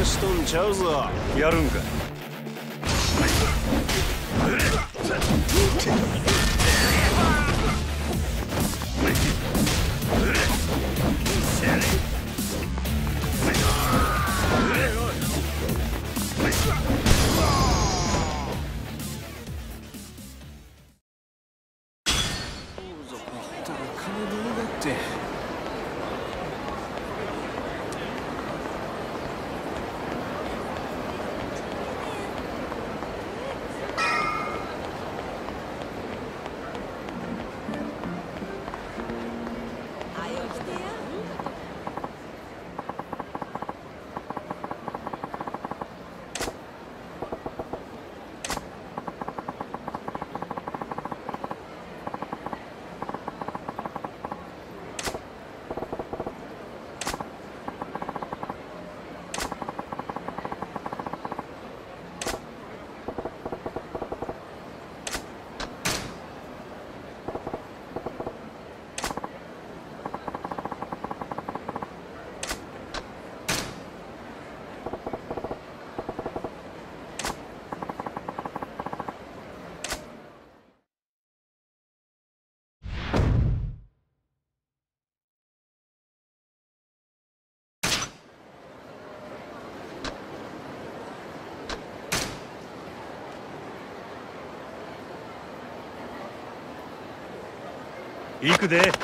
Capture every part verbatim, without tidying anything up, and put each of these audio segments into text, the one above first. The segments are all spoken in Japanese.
しとんちゃうぞ。 やるんか。行くで。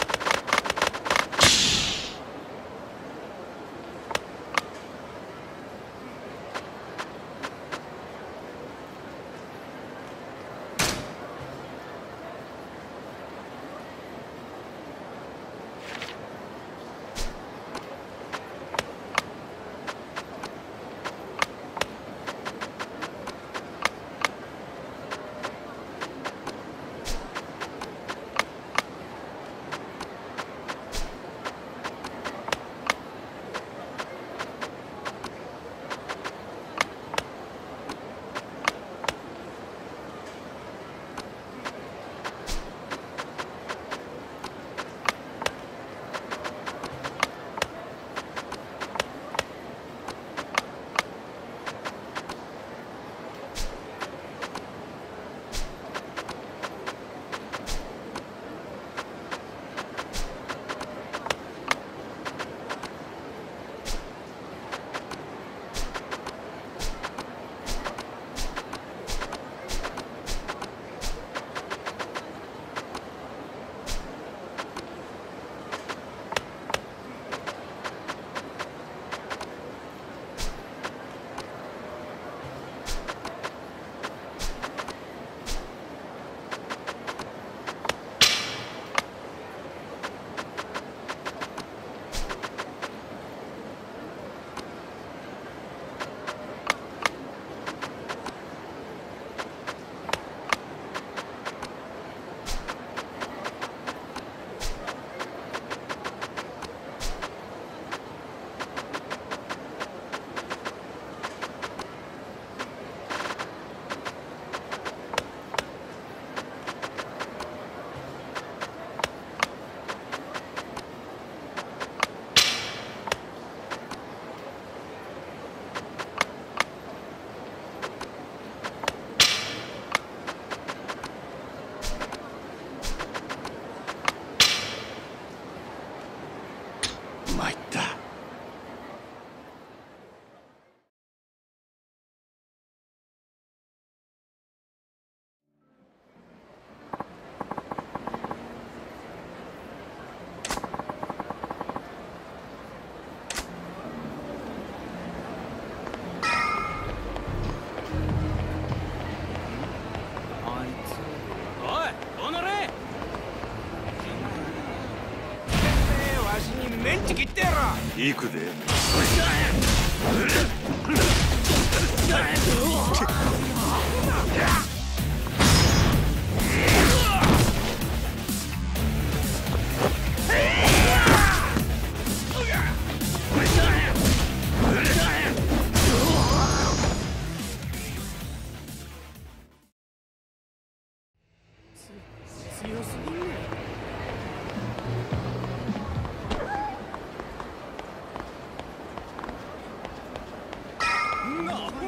行くで。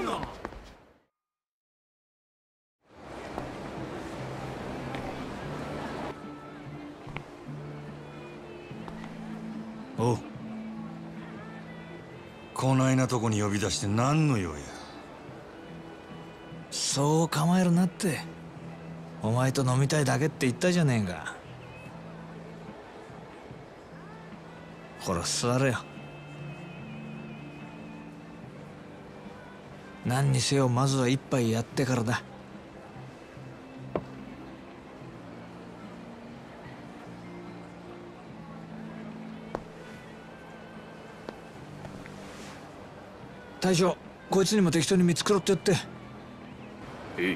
の。 おう。こないなとこに呼び出して何の用や。 そう構えるなって。お前と飲みたいだけって言ったじゃねえか。ほら座れよ。何にせよまずは一杯やってからだ。大将、こいつにも適当に見繕ってやって。 えい。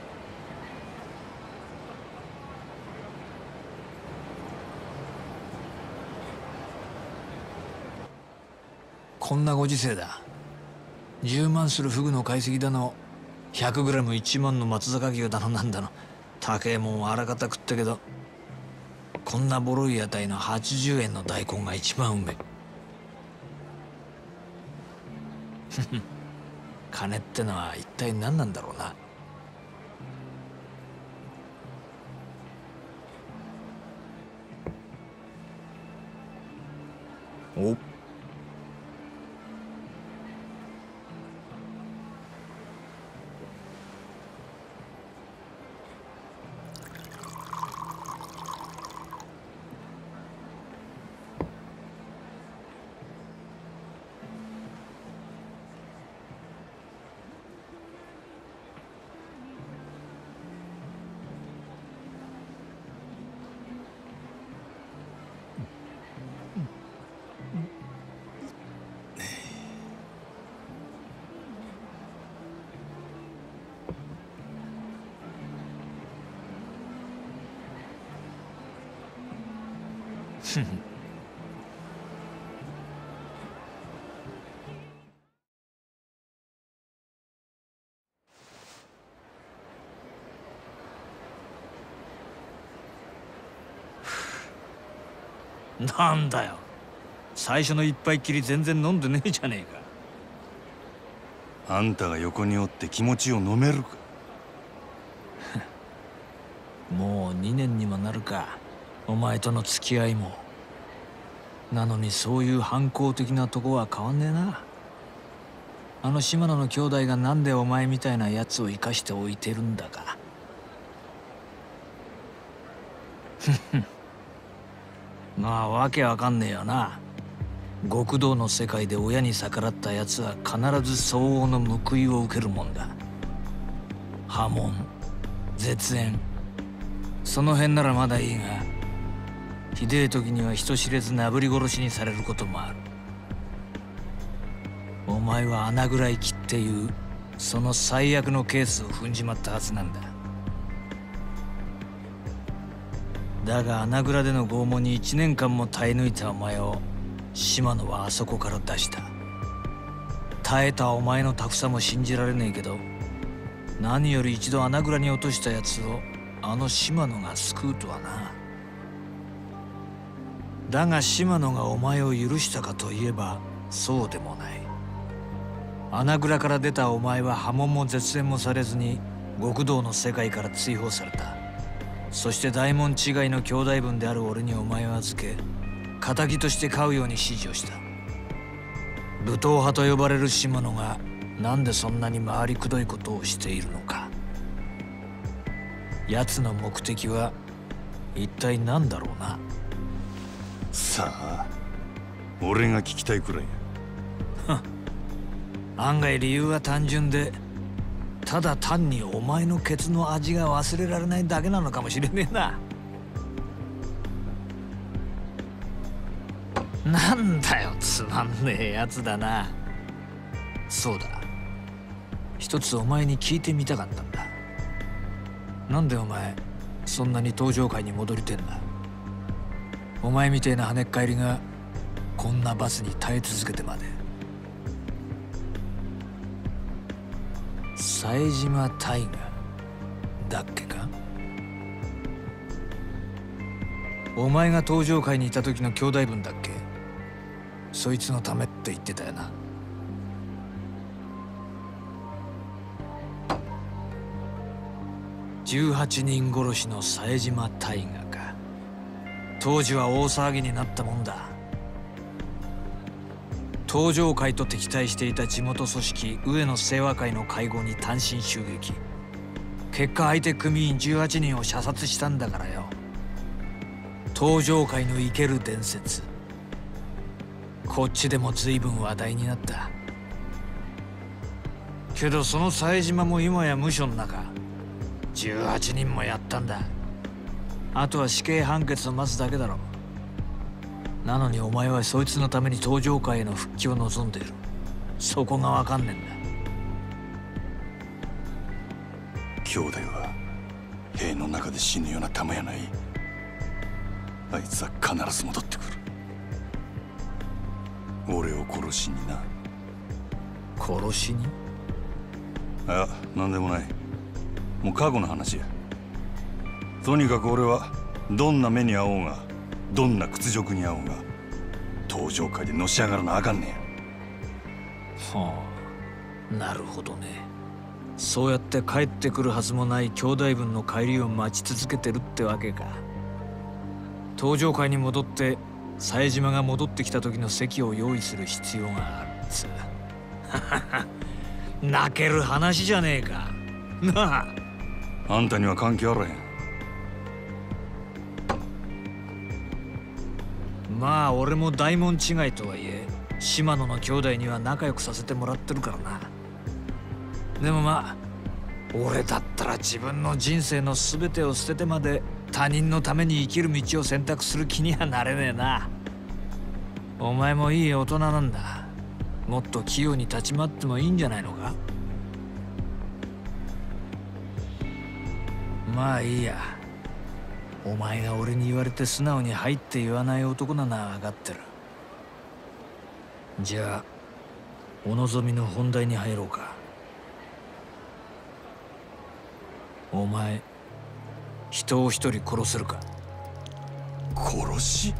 こんなご時世だ。じゅうまんするフグの解析だの、ひゃくグラムいちまんの松坂牛だのなんだの、高えもんはあらかた食ったけど、こんなボロい屋台のはちじゅうえんの大根が一番うめえ。金ってのは一体何なんだろうな。おなんだよ、最初の一杯きり全然飲んでねえじゃねえか。 あんたが横におって気持ちを飲めるか。 もうにねんにもなるか、お前との付き合いも。なのにそういう反抗的なとこは変わんねえな。あの島野の兄弟がなんでお前みたいなやつを生かしておいてるんだか。まあわけわかんねえよな。極道の世界で親に逆らったやつは必ず相応の報いを受けるもんだ。破門、絶縁、その辺ならまだいいが、ひでえ時には人知れずなぶり殺しにされることもある。お前は穴ぐらい切っていうその最悪のケースを踏んじまったはずなんだ。だが穴蔵での拷問にいちねんかんも耐え抜いたお前を島野はあそこから出した。耐えたお前のタフさも信じられねえけど、何より一度穴蔵に落としたやつをあの島野が救うとはな。だが島野がお前を許したかといえばそうでもない。穴蔵から出たお前は破門も絶縁もされずに極道の世界から追放された。そして大門違いの兄弟分である俺にお前を預け、仇として飼うように指示をした。武闘派と呼ばれる島野がなんでそんなに回りくどいことをしているのか。奴の目的は一体何だろうな。 さあ、俺が聞きたいくらいや。 案外理由は単純で、ただ単にお前のケツの味が忘れられないだけなのかもしれねえな。なんだよ、つまんねえやつだな。そうだ、一つお前に聞いてみたかったんだ。なんでお前そんなに登場会に戻りてんだ。お前みてえな跳ねっ返りがこんな罰に耐え続けてまで。冴島大河だっけか。お前が登場会にいた時の兄弟分だっけ。そいつのためって言ってたよな。 じゅうはちにん殺しの冴島大河か。当時は大騒ぎになったもんだ。東上会と敵対していた地元組織上野清和会の会合に単身襲撃。結果相手組員じゅうはちにんを射殺したんだからよ。東上会の生ける伝説、こっちでも随分話題になった。けどその冴島も今や無所の中、じゅうはちにんもやったんだ。あとは死刑判決を待つだけだろ。なのにお前はそいつのために東上会への復帰を望んでいる。そこが分かんねえんだ。 兄弟は塀の中で死ぬような玉やない。あいつは必ず戻ってくる。俺を殺しにな。 殺しに？ あ、なんでもない。もう過去の話や。とにかく俺はどんな目に遭おうが、どんな屈辱に遭おうが、東上界でのし上がらなあかんねや。はあ、なるほどね。そうやって帰ってくるはずもない兄弟分の帰りを待ち続けてるってわけか。東上界に戻って冴島が戻ってきた時の席を用意する必要があるっつう。泣ける話じゃねえか。なあ。 あんたには関係あらへん。 まあ俺も大門違いとはいえ島野の兄弟には仲良くさせてもらってるからな。でもまあ俺だったら自分の人生の全てを捨ててまで他人のために生きる道を選択する気にはなれねえな。お前もいい大人なんだ。もっと器用に立ち回ってもいいんじゃないのか。まあいいや。お前が俺に言われて素直に「はい」って言わない男なのは分かってる。じゃあお望みの本題に入ろうか。お前人を一人殺せるか？ 殺し？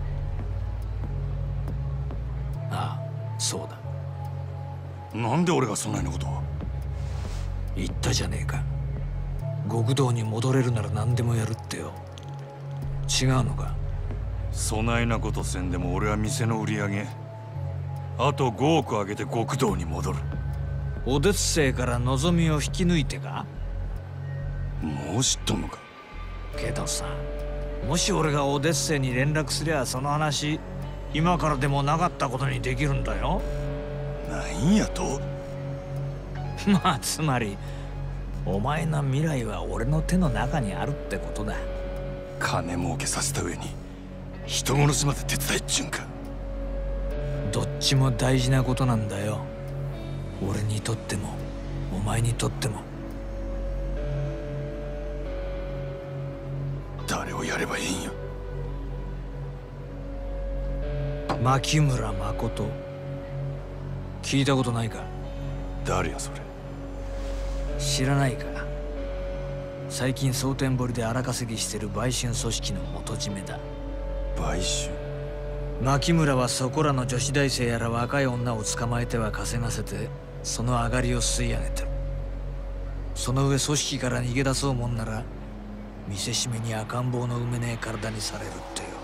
ああ、そうだ。 なんで俺がそんなようなことを？ 言ったじゃねえか。極道に戻れるなら何でもやるってよ。違うのか？ そないなことせんでも俺は店の売り上げあとごおく上げて極道に戻る。 おデッセイから望みを引き抜いてか？ もう知っとんのか？ けどさ、もし俺がオデッセイに連絡すりゃその話今からでもなかったことにできるんだよ。 なんやと？ まあつまりお前の未来は俺の手の中にあるってことだ。 金儲けさせた上に人殺しまで手伝いっちゅうんか？ どっちも大事なことなんだよ。俺にとってもお前にとっても。 誰をやればいいんや？ 牧村誠、聞いたことないか？ 誰やそれ？ 知らないか？最近蒼天堀で荒稼ぎしてる売春組織の元締めだ。 売春？ 牧村はそこらの女子大生やら若い女を捕まえては稼がせてその上がりを吸い上げてる。その上組織から逃げ出そうもんなら見せしめに赤ん坊の産めねえ体にされるってよ。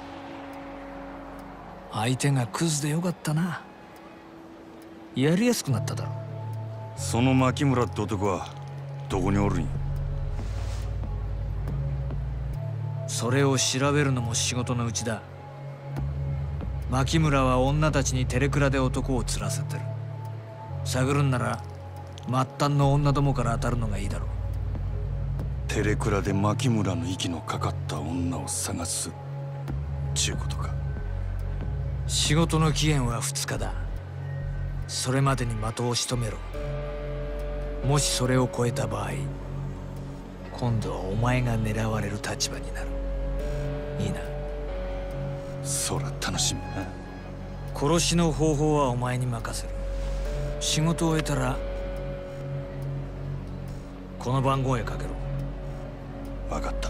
相手がクズでよかったな。やりやすくなっただろ。 その牧村って男はどこにおるんや？ それを調べるのも仕事のうちだ。牧村は女たちにテレクラで男を釣らせてる。探るんなら末端の女どもから当たるのがいいだろう。 テレクラで牧村の息のかかった女を探すちゅうことか？ 仕事の期限はふつかだ。それまでに的を仕留めろ。もしそれを超えた場合、今度はお前が狙われる立場になる。いいな？ そら楽しみやな。 殺しの方法はお前に任せる。仕事を終えたらこの番号へかけろ。 分かった。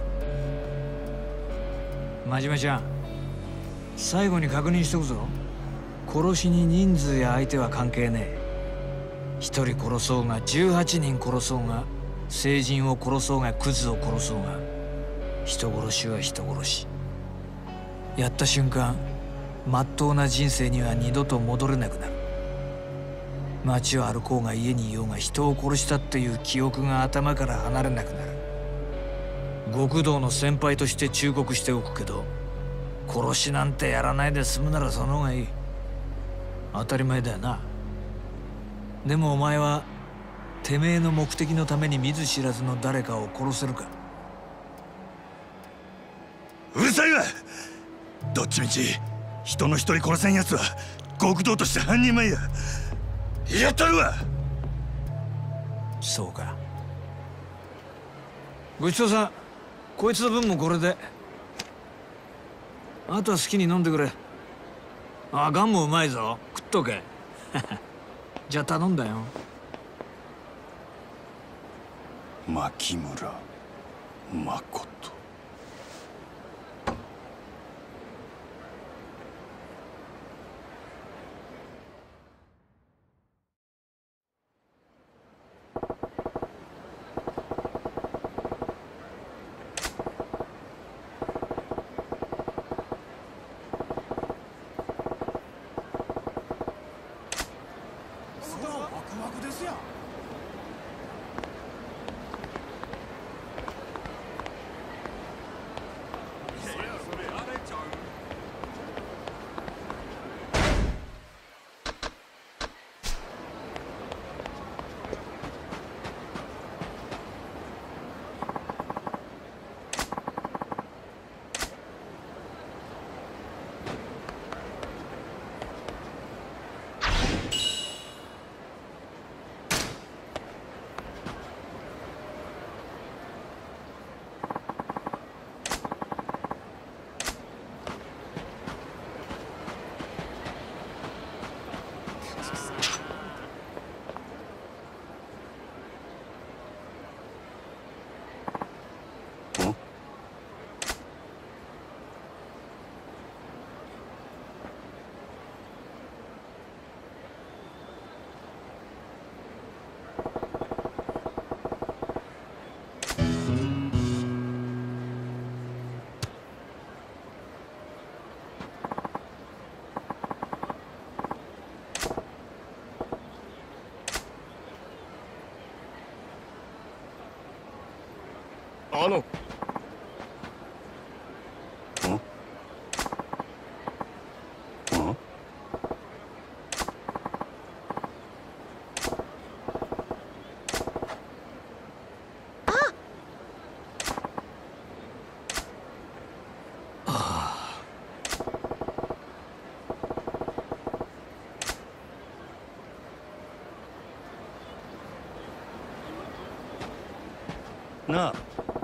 真島ちゃん、最後に確認しとくぞ。殺しに人数や相手は関係ねえ。一人殺そうがじゅうはちにん殺そうが成人を殺そうがクズを殺そうが人殺しは人殺し。やった瞬間まっとうな人生には二度と戻れなくなる。街を歩こうが家にいようが人を殺したっていう記憶が頭から離れなくなる。極道の先輩として忠告しておくけど、殺しなんてやらないで済むならその方がいい。当たり前だよな。でもお前はてめえの目的のために見ず知らずの誰かを殺せるか。 うるさいわ。どっちみち人の一人殺せんやつは極道として半人前や。やったるわ。 そうか。ごちそうさん。こいつの分もこれで。あとは好きに飲んでくれ。あ、ガンもうまいぞ。食っとけ。じゃあ頼んだよ。 牧村誠。 あの。ん？ ん？なあ。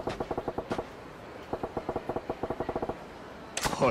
はい。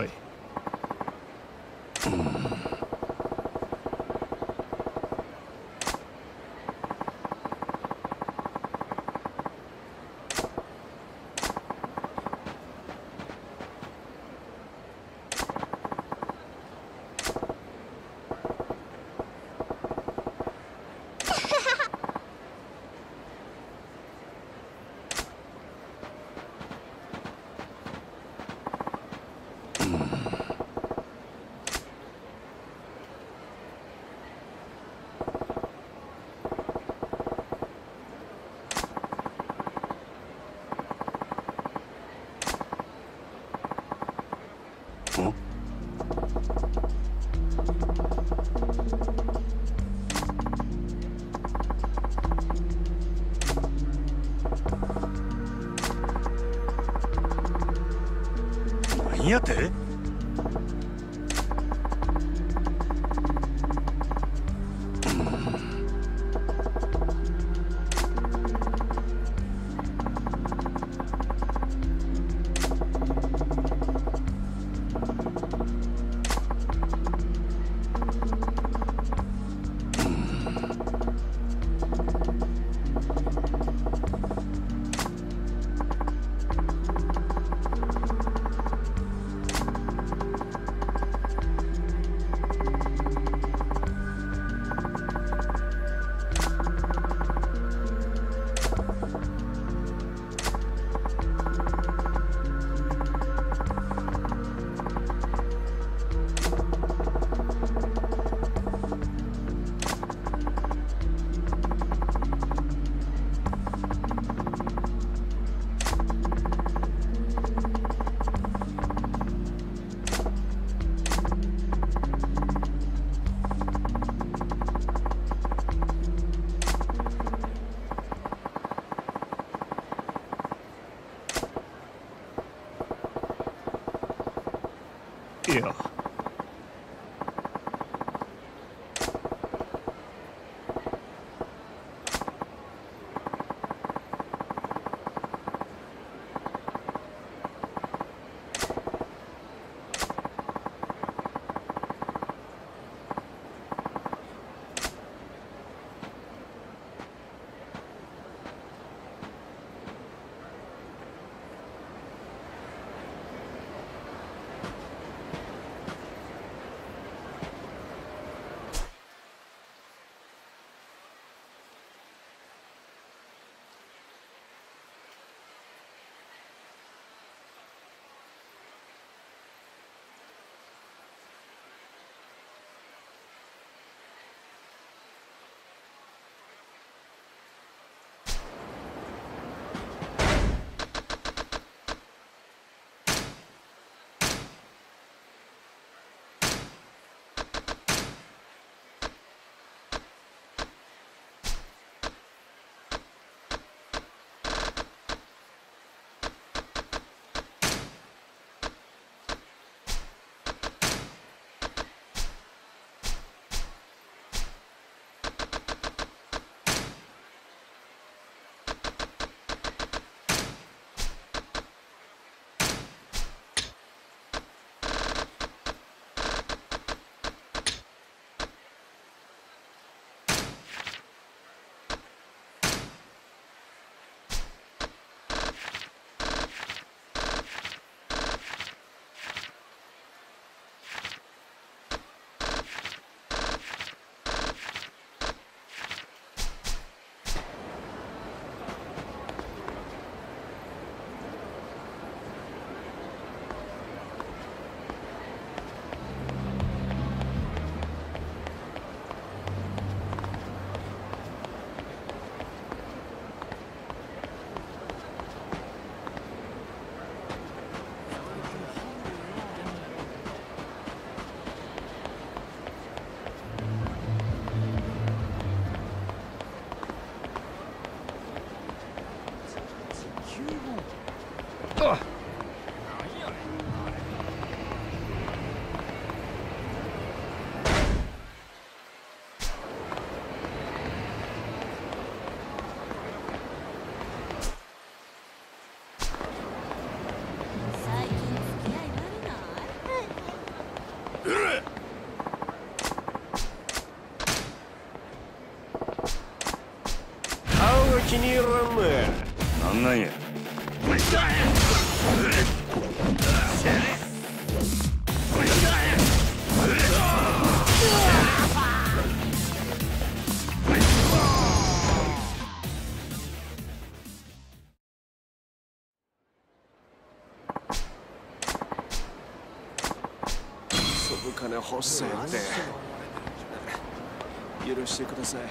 何やて？ よ。気に入らんね。 なんなんや。 そぶ金欲しいって許してください。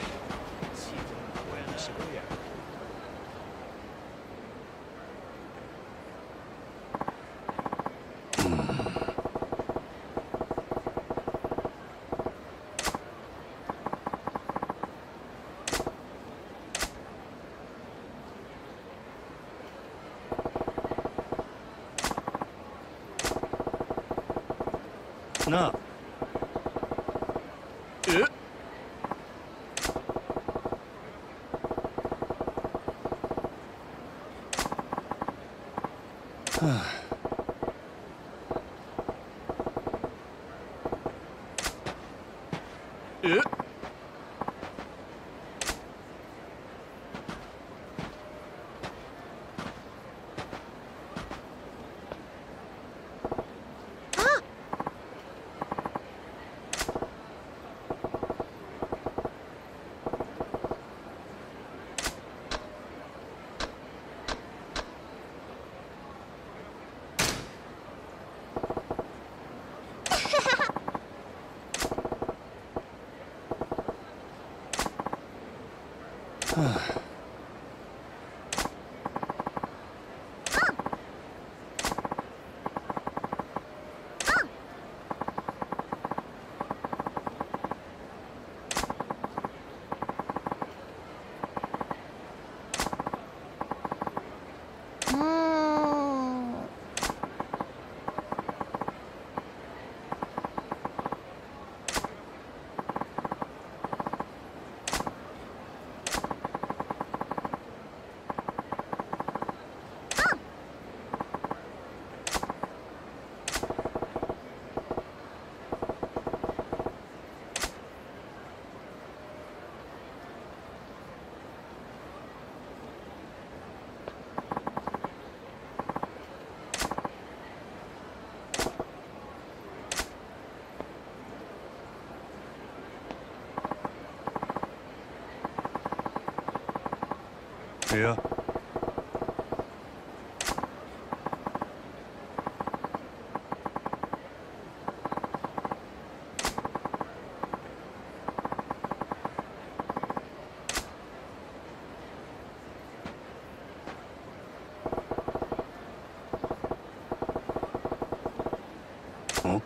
なあ。 え？ はあ。 え？ いや、ん？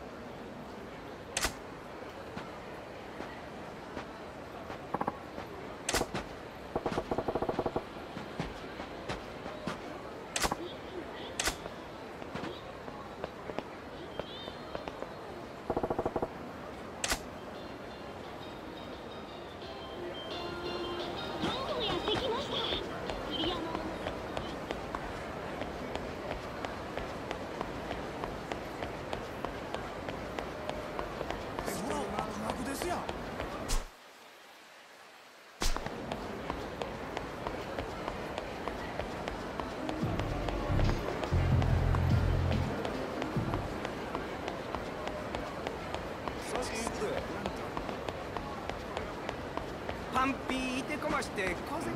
パンピーってこまして風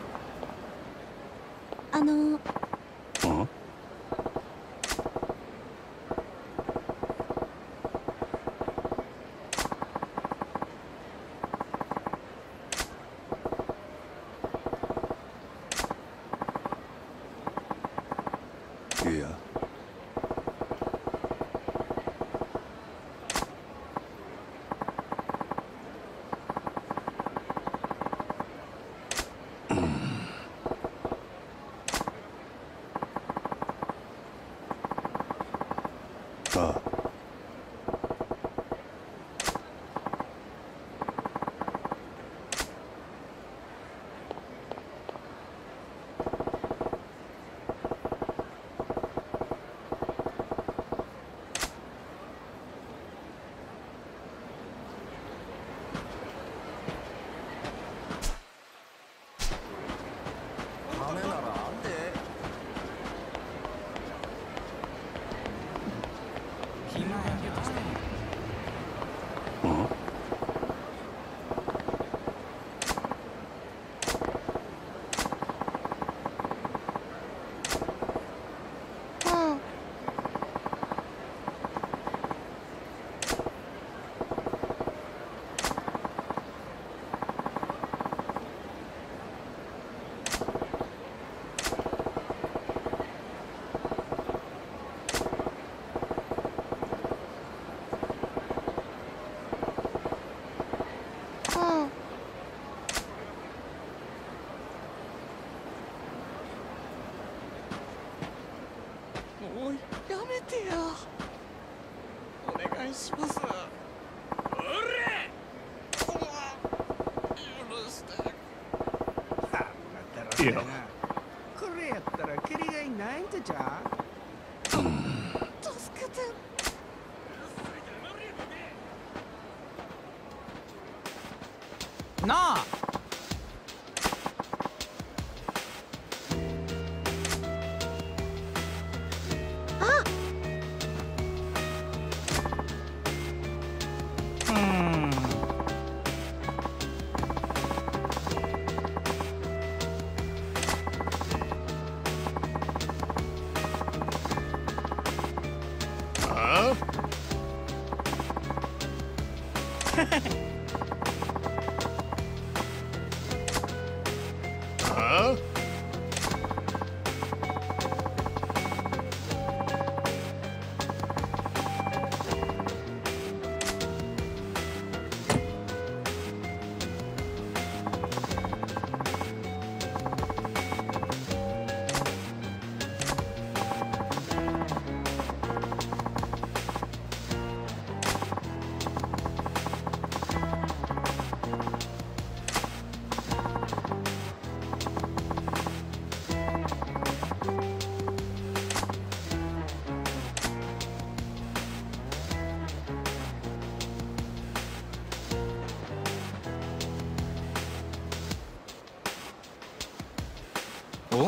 あのん？いや、ああ。うん？ もうやめてよ。お願いします。おれ。許して。 いや、 これやったら蹴りがいないんとじゃ。助けて。なあ。 お？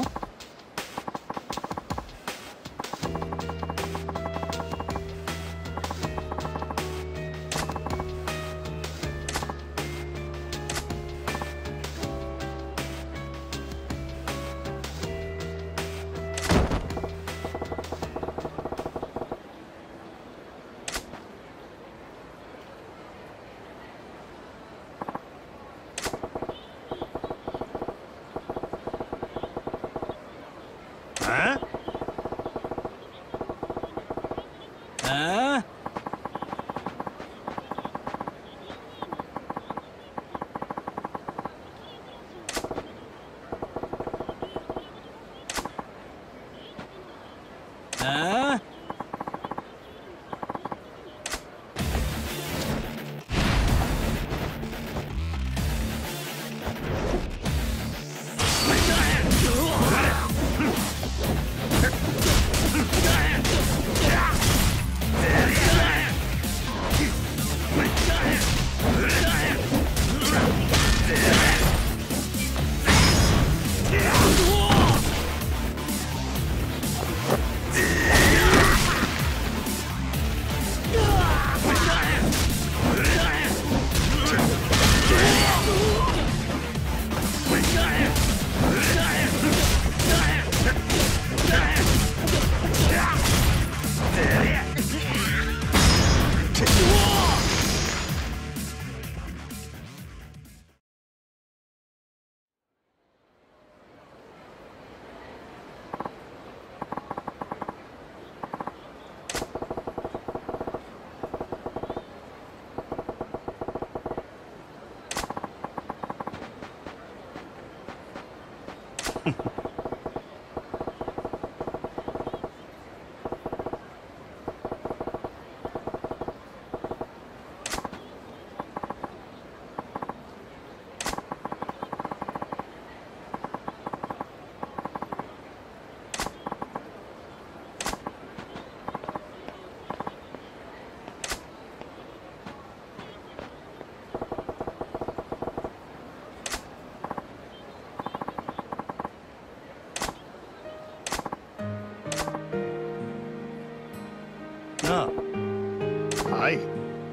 なあ。 はい。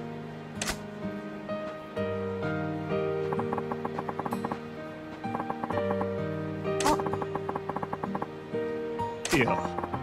いや。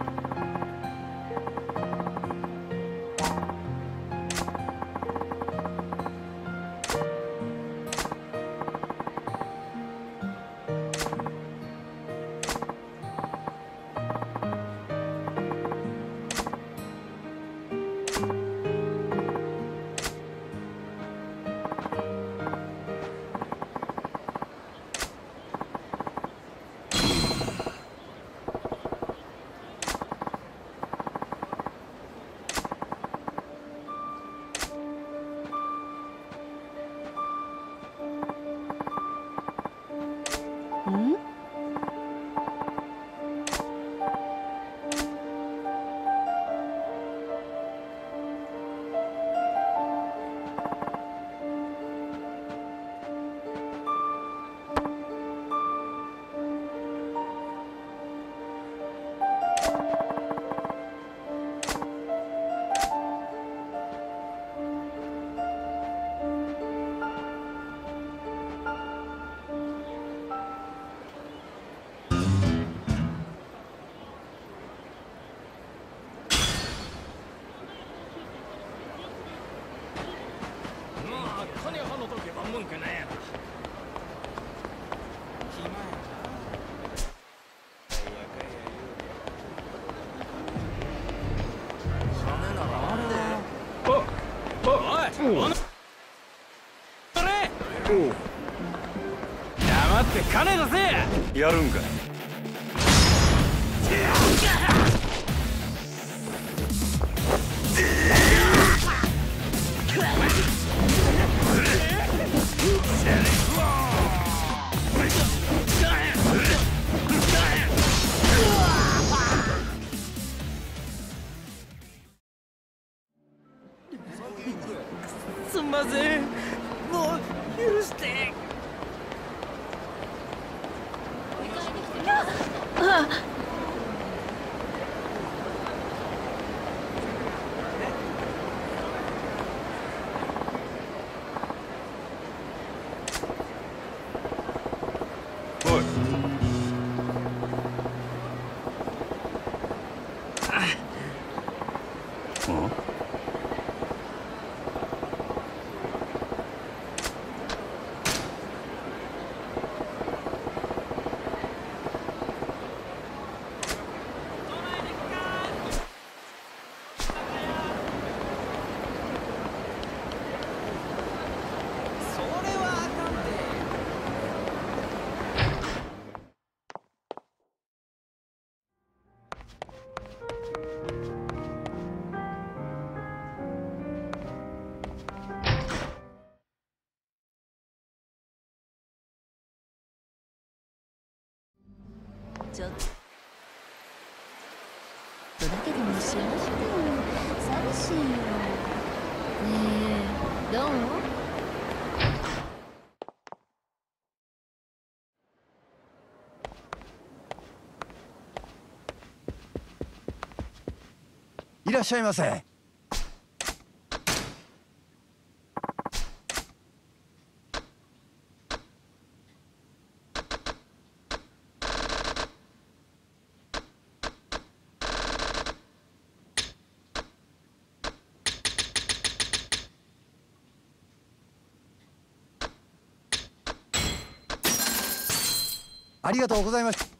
黙って金出せ。 やるんかい。 すんません、もう許して。 おい。うん？ ちょっとだけでもしようしてよ。寂しいよ。ねえ、どう？ いらっしゃいませ。ありがとうございました。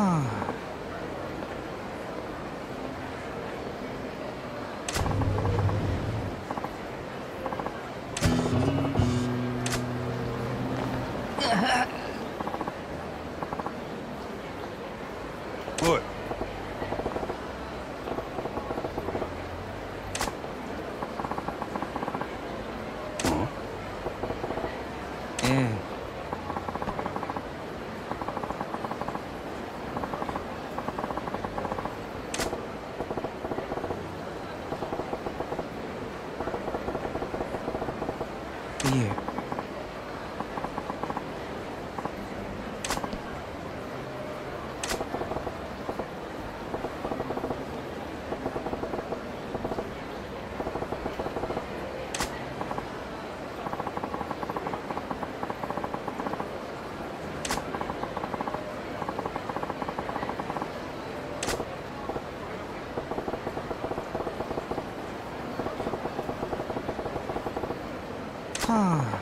おい。 ええ。いえ。はあ。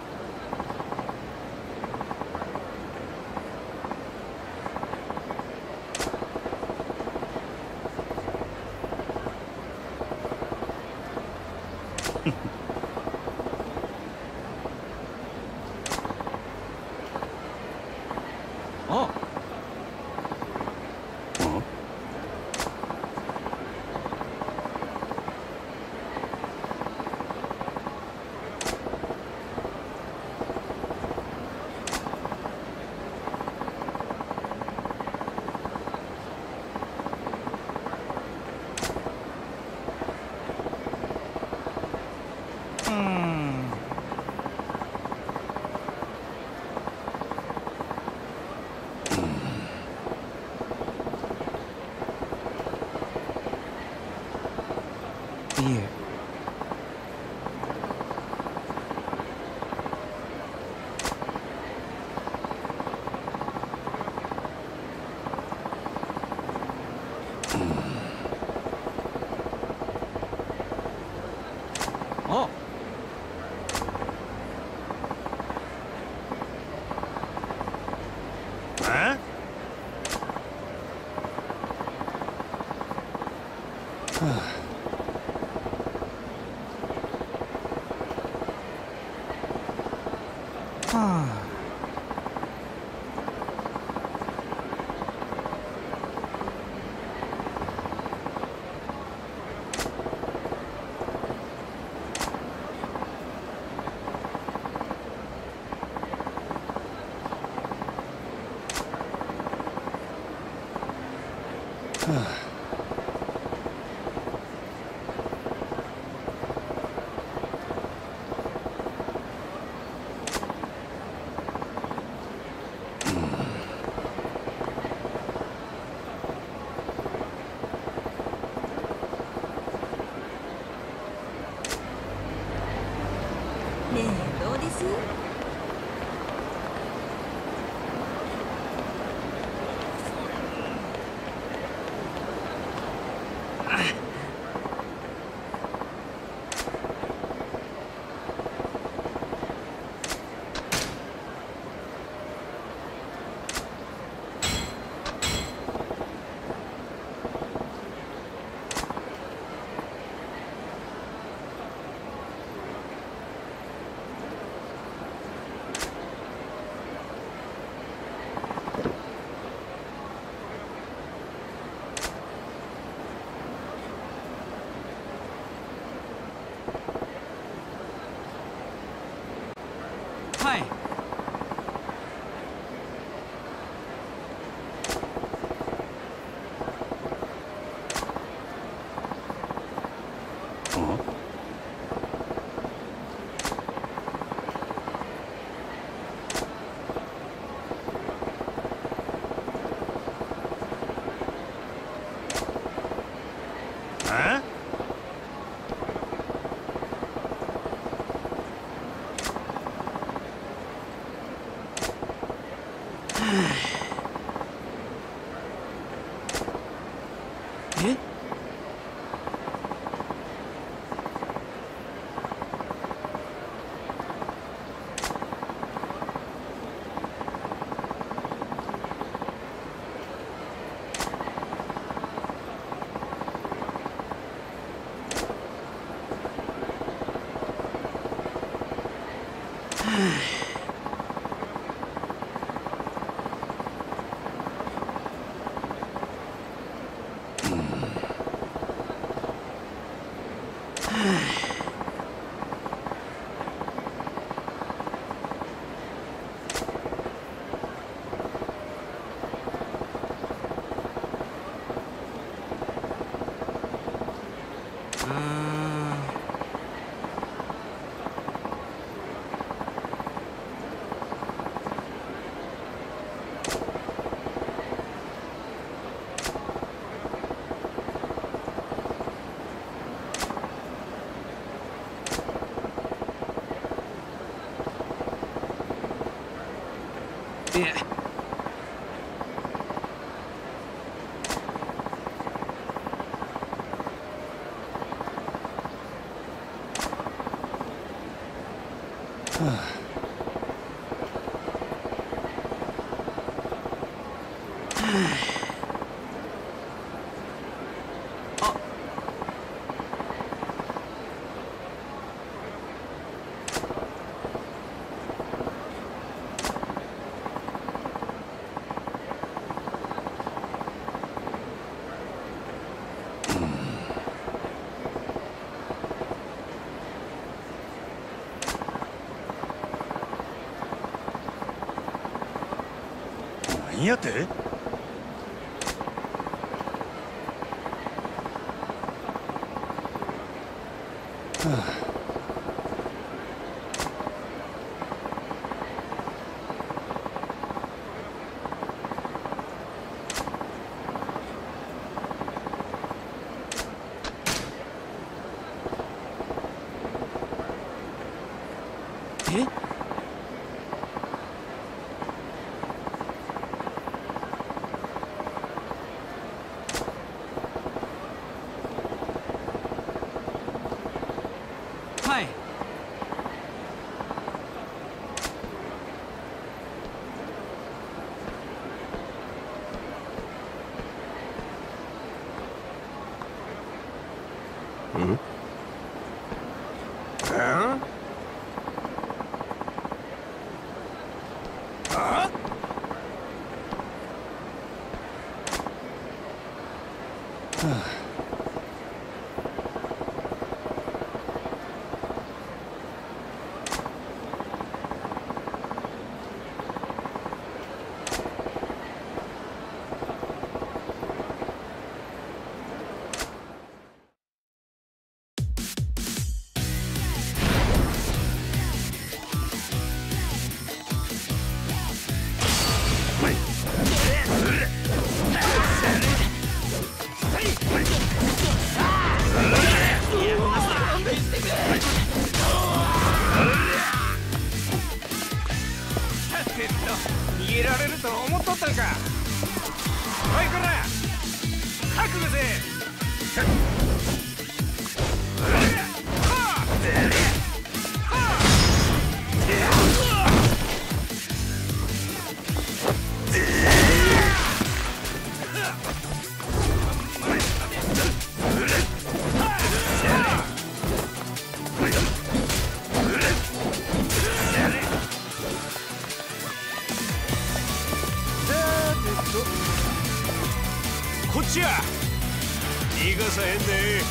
あ。いえ。あ。 え？はあ。 はあ。 ねえ、どうです？ はい。 え？ え？ いえ。 何やってえ？はい。 うん逃げられると思っとったんか。おいこら覚悟せ。こっちや逃がさへんで。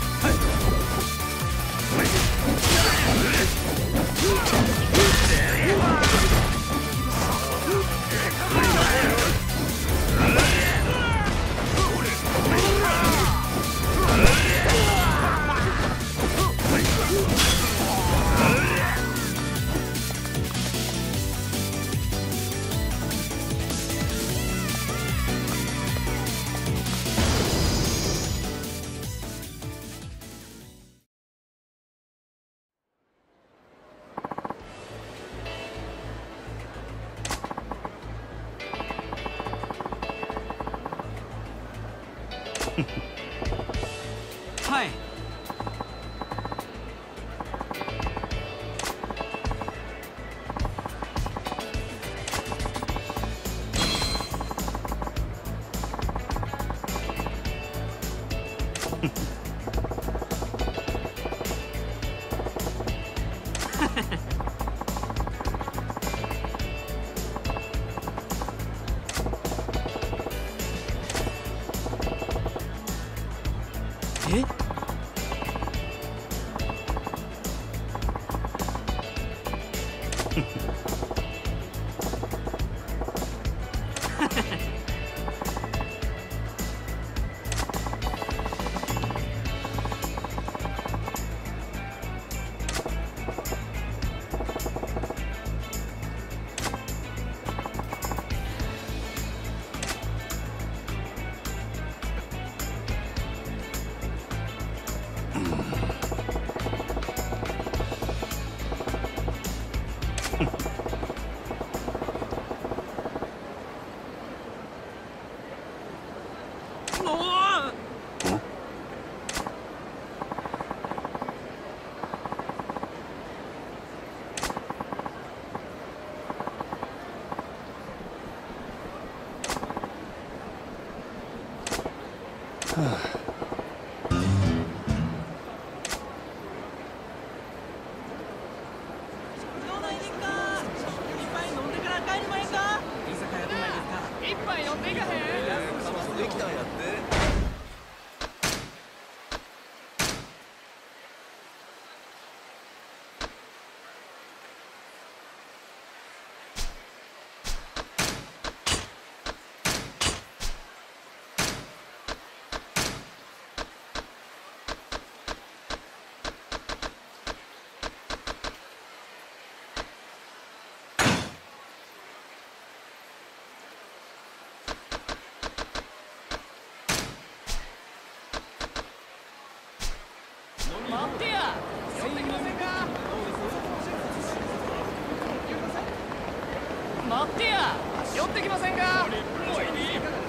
はい。え？ もう待ってや、寄ってきませんか。待ってや、寄ってきませんか。もういい。